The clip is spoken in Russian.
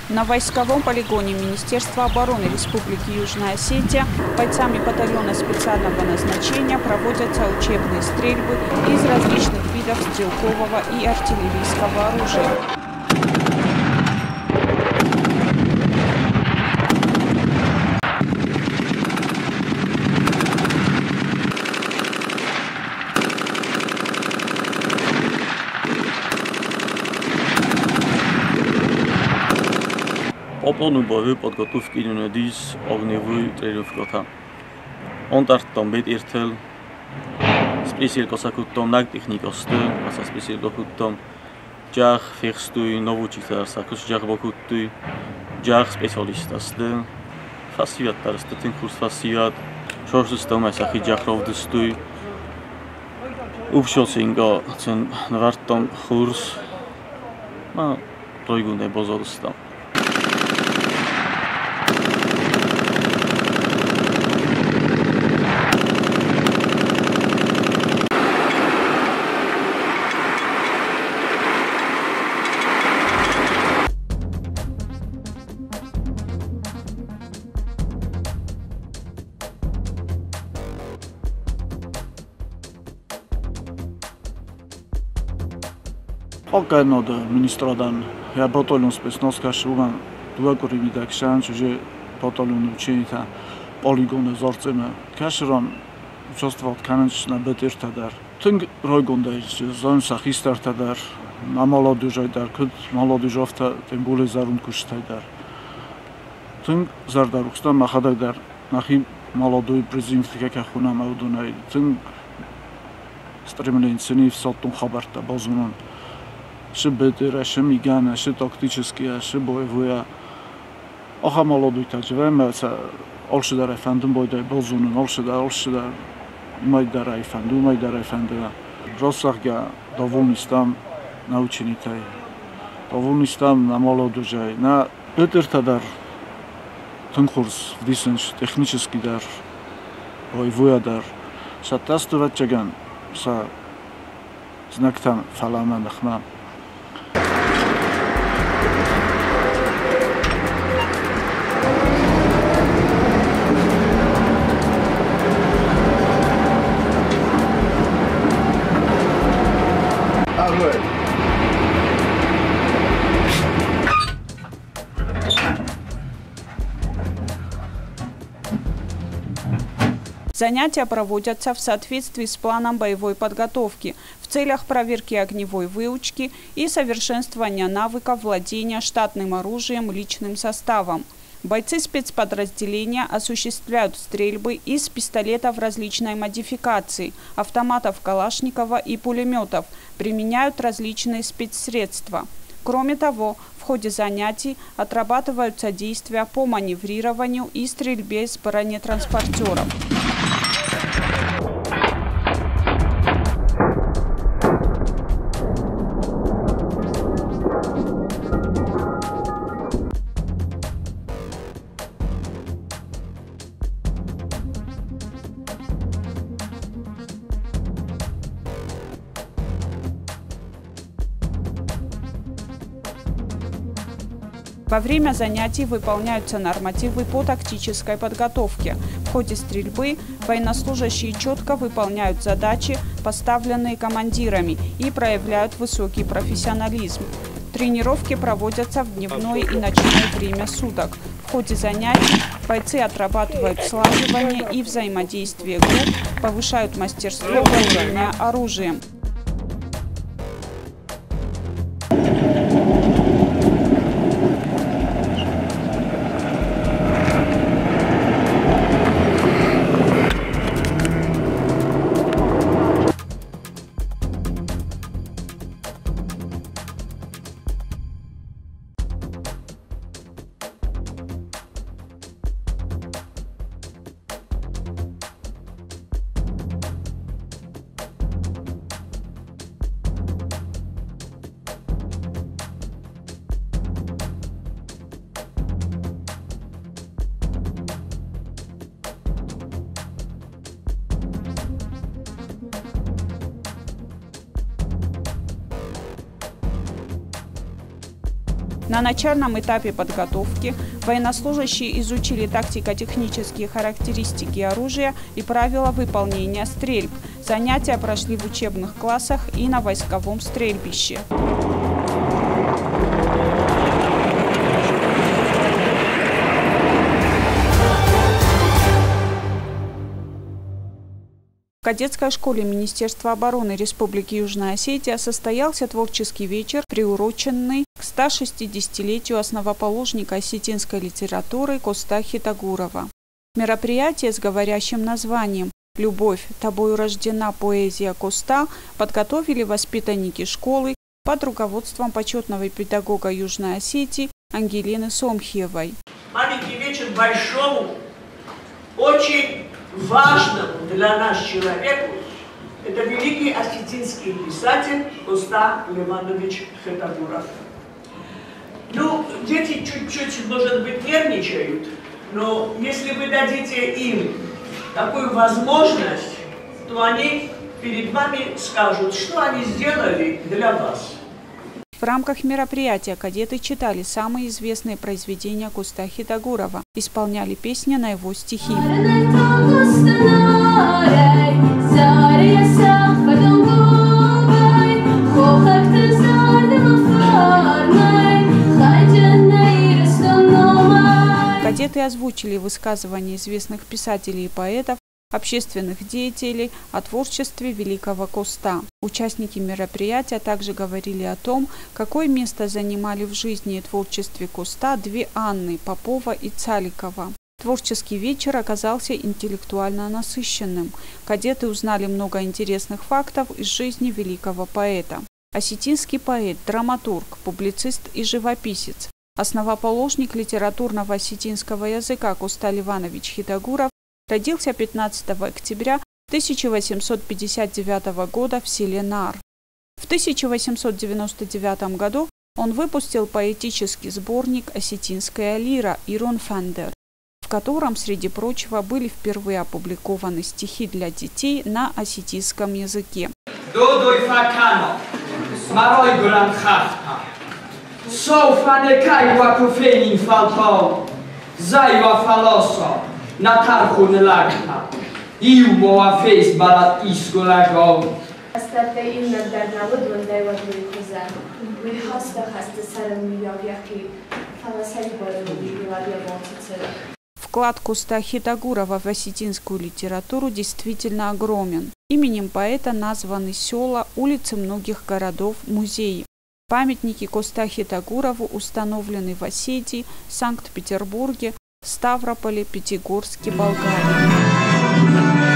На войсковом полигоне Министерства обороны Республики Южная Осетия бойцами батальона специального назначения проводятся учебные стрельбы из различных видов стрелкового и артиллерийского оружия. По плану боевой подготовки Юнидис огневой тренировка. Он тартам бит иртел специал косакуттом наг техникасты, аса специал докуттом жах фехстуй новучитар сакус жах бокуттуй жах специалистасты фасияттарсты тин курс фасият шорсустам асахи жахровдыстуй упшосинга цен навартам курс ма пройгундай бозодыстам. Пока надо министрадан, я батальон спецназкаш уган дуакори видакшан, чуже батальон ученита полигоны зарцема. Кашран участвовал конечно бетертадар. Тинг ройгондайч зон сахистартадар. На молодежайдар, куд молодежавта тем более зарун куштайдар. Тинг зардарухстан махадайдар. Нахи молодой президент как хуна маудунай. Тинг стремление ценив сотун хабарта базунан. Ше бетера, ше мигана, ше тактическая, ше боевая. Аха молодой таджвем, алшы дар эфендим бойдай базунун, алшы дар майдар эфенду. Росахга доволнистам на ученитай, доволнистам на молодежай, на бетерта дар тынкурс, вдисенш, технический дар, боевая дар. Шаттастурат чаган, са знактам фалама нахма. Занятия проводятся в соответствии с планом боевой подготовки в целях проверки огневой выучки и совершенствования навыков владения штатным оружием личным составом. Бойцы спецподразделения осуществляют стрельбы из пистолетов различной модификации, автоматов Калашникова и пулеметов, применяют различные спецсредства. Кроме того, в ходе занятий отрабатываются действия по маневрированию и стрельбе с бронетранспортеров. Во время занятий выполняются нормативы по тактической подготовке. В ходе стрельбы военнослужащие четко выполняют задачи, поставленные командирами, и проявляют высокий профессионализм. Тренировки проводятся в дневное и ночное время суток. В ходе занятий бойцы отрабатывают слаживание и взаимодействие групп, повышают мастерство владения оружием. На начальном этапе подготовки военнослужащие изучили тактико-технические характеристики оружия и правила выполнения стрельб. Занятия прошли в учебных классах и на войсковом стрельбище. В кадетской школе Министерства обороны Республики Южная Осетия состоялся творческий вечер, приуроченный к 160-летию основоположника осетинской литературы Коста Хитагурова. Мероприятие с говорящим названием «Любовь, тобою рождена поэзия Коста» подготовили воспитанники школы под руководством почетного педагога Южной Осетии Ангелины Сомхиевой. Маленький вечер большому, очень важному для нас человеку, это великий осетинский писатель Коста Леванович Хитагуров. Ну, дети чуть-чуть, может быть, нервничают, но если вы дадите им такую возможность, то они перед вами скажут, что они сделали для вас. В рамках мероприятия кадеты читали самые известные произведения Коста Хитагурова, исполняли песни на его стихи. Кадеты озвучили высказывания известных писателей и поэтов, общественных деятелей о творчестве великого Коста. Участники мероприятия также говорили о том, какое место занимали в жизни и творчестве Коста две Анны – Попова и Цаликова. Творческий вечер оказался интеллектуально насыщенным. Кадеты узнали много интересных фактов из жизни великого поэта. Осетинский поэт, драматург, публицист и живописец, основоположник литературного осетинского языка Коста Леванович Хитагуров родился 15 октября 1859 года в селе Нар. В 1899 году он выпустил поэтический сборник «Осетинская лира» Ирон Фандер, в котором, среди прочего, были впервые опубликованы стихи для детей на осетинском языке. Вклад Коста Хитагурова в осетинскую литературу действительно огромен. Именем поэта названы села, улицы многих городов, музеи. Памятники Коста Хитагурову установлены в Осетии, Санкт-Петербурге, Ставрополе, Пятигорске, Болгарии.